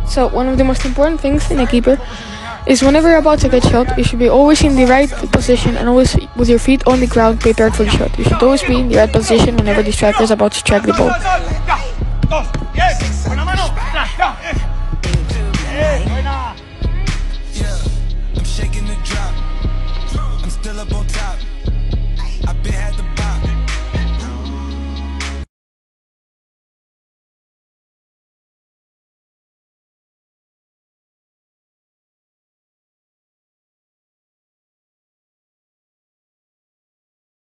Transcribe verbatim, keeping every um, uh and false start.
So one of the most important things in a keeper is whenever you're about to get shot, you should be always in the right position and always with your feet on the ground prepared for the shot. You should always be in the right position whenever the striker is about to strike the ball. I'm shaking the drop. I'm still up on top. I've been had the